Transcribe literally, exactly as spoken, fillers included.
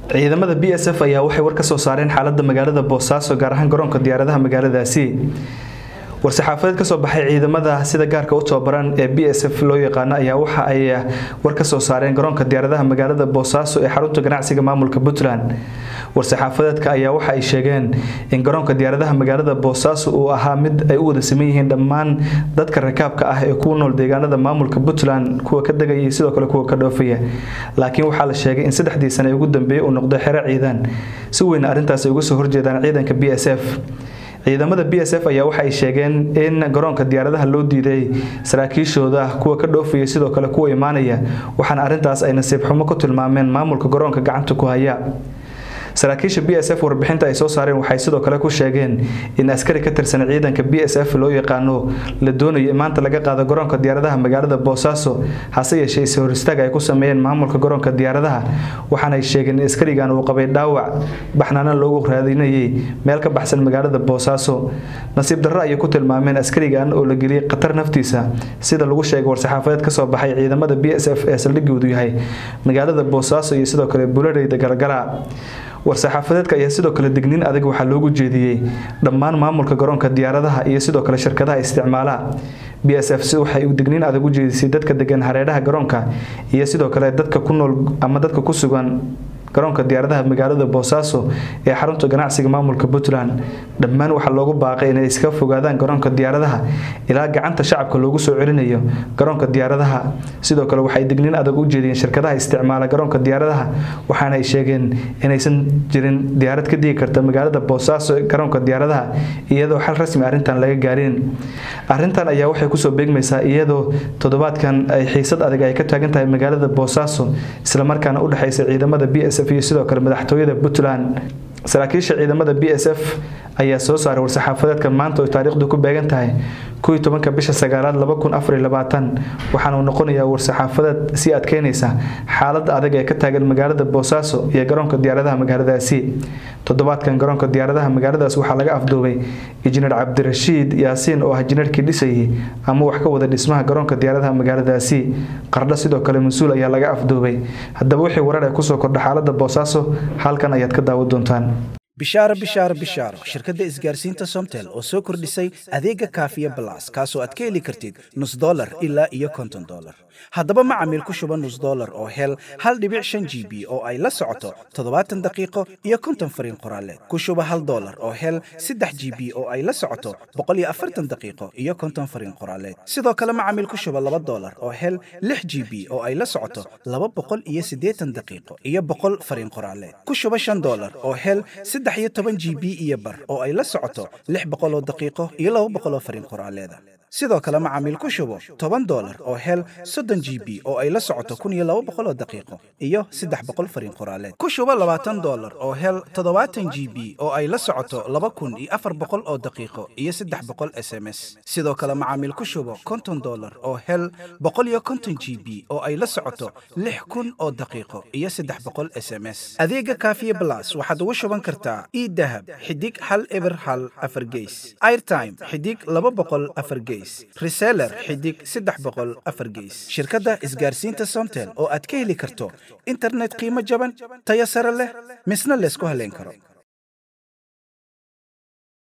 ciidamada B S F ayaa waxay war ka soo saareen xaaladda magaalada Boosaaso gaar ahaan garoonka diyaaradaha magaaladaasi war-saxaafadeed ka soo baxay ciidamada sida gaarka u tababaran ee B S F loo yaqaan ayaa waxa ay war ka soo saareen garoonka diyaaradaha magaalada Boosaaso ee xarunta ganacsiga maamulka Puntland war-saxaafadeedka ayaa waxa ay sheegeen in garoonka diyaaradaha magaalada Boosaaso uu ahaa mid ay u wada sameeyeen yihiin dhammaan dadka rakaabka ah ee ku nool deegaanada maamulka Puntland kuwa ka dagayay sidoo kale kuwa ka dhoofaya laakiin waxa la sheegay in saddexdii sano ugu dambeeyay uu noqdo xero ciidan si weyn arintaas ay uga soo horjeedaan ciidanka B S F ciidamada B S F ayaa waxa ay sheegeen in garoonka diyaaradaha loo diiday saraakiishooda kuwa ka dhoofaya sidoo kale kuwa imaanaya waxaan arintaas ay nasiib xumo ku tilmaameen maamulka garoonka gacanta ku haya saraakiisha B S F warbixinta ay soo saareen waxay sidoo kale ku sheegeen in askari ka tirsan ciidanka B S F loo yaqaano la doonayo maanta laga qaado garoonka diyaaradaha magaalada Boosaaso hase yeeshee si hor istaag ay ku sameeyeen maamulka garoonka diyaaradaha waxaana ay sheegeen in askarigan uu qabay dhaawac baxnaana loogu raadinayay meel ka baxsan magaalada Boosaaso nasiib darro ay ku tilmaameen askarigan oo la geliyay qatar naftiisa sida lagu sheegay war-saxaafadeed ka soo baxay ciidamada B S F ee saldhigoodu yahay magaalada Boosaaso iyo sidoo kale buuladeyda galgala war-saxaafadeedka ayaa sidoo kale digniin adag waxa loogu jeediyay dhammaan maamulka garoonka diyaaradaha iyo sidoo kale shirkadaha isticmaala B S F si waxay u digniin adag u jeedisay dadka degan hareeraha garoonka iyo sidoo kale dadka ku nool ama dadka ku sugan garoonka diyaaradaha magaalada Boosaaso ee xarunta ganacsiga maamulka Puntland dhammaan waxa loogu baaqay inay iska fogaadaan garoonka diyaaradaha ilaa gacanta shacabka loogu soo celinayo garoonka diyaaradaha sidoo kale waxay digniin adag u jeediyeen shirkadaha isticmaala garoonka diyaaradaha waxaana ay sheegeen inaysan jirin diyaarad ka digi karta magaalada Boosaaso ee garoonka diyaaradaha iyadoo xal rasmi arintan laga gaarin arintan ayaa waxay ku soo beegmaysaa iyadoo toddobaadkan ay xiisad adag ay ka taagan tahay magaalada Boosaaso isla markaana u dhaxaysa ciidamada B S F iyo sidoo kale madaxtooyada Puntland saraakiisha ciidamada B S F ayaa soo saaray war-saxaafadeedka maanta oo taariikhdu ku beegan tahay kow iyo tobanka bisha sagaalaad laba kun afar iyo labaatan waxaana uu noqonayaa war-saxaafadeed si adkeynaysa xaaladda adag ee ka taagan magaalada Boosaaso iyo garoonka diyaaradaha magaaladaasi toddobaadkan garoonka diyaaradaha magaaladaas waxaa laga afduubay injineer Cabdirashiid Yaasiin oo ah injineerkii dhisayay ama wax ka wada dhismaha garoonka diyaaradaha magaaladaasi qardho sidoo kale mas'uul ayaa laga afduubay haddaba wixii warar ay ku soo kordhay xaaladda Boosaaso halkan ayaad ka daawan doontaan bishaaro bishaaro bishaaro shirkadda isgaarsiinta Somtel oo soo kordhisay adeega Kaafiya Plus kaasoo aad ka heli kartid nus dollar ilaa iyo konton dollar haddaba macaamiil ku shuba nus dollar oo hel hal dhibic shan G B oo ay la socoto toddobaatan daqiiqo iyo konton fariin qoraaleed ku shuba hal dollar oo hel saddex G B oo ay la socoto boqol iyo afartan daqiiqo iyo konton fariin qoraaleed sidoo kale macaamiil ku shuba laba dollar oo hel lix G B oo ay la socoto laba boqol iyo siddeetan daqiiqo iyo boqol fariin qoraaleed ku shuba shan dollar oo hel saddex iyo toban G B iyo bar oo ay la socoto lix boqol oo daqiiqo iyo laba boqol oo fariin qoraaleed sidoo kale macaamiil ku shubo toban dollar oo hel soddon G B oo ay la socoto kun iyo laba boqol oo daqiiqo iyo saddex boqol fariin qoraaleed ku shubo labaatan dollar oo hel toddobaatan G B oo ay la socoto laba kun iyo afar boqol oo daqiiqo iyo saddex boqol S M S sidoo kale macaamiil ku shubo konton dollar oo hel boqol iyo konton G B oo ay la socoto lix kun oo daqiiqo iyo saddex boqol S M S adeega Kaafiya Plus waxaad ugu shuban kartaa e-dahab xidig hal eber hal afar gees airtime xidig laba boqol afar gees reseller xidig saddex boqol afar gees shirkadda isgaarsiinta Somtel oo aad ka heli karto internet qiimo jaban tayo sare leh misna la isku haleyn karo.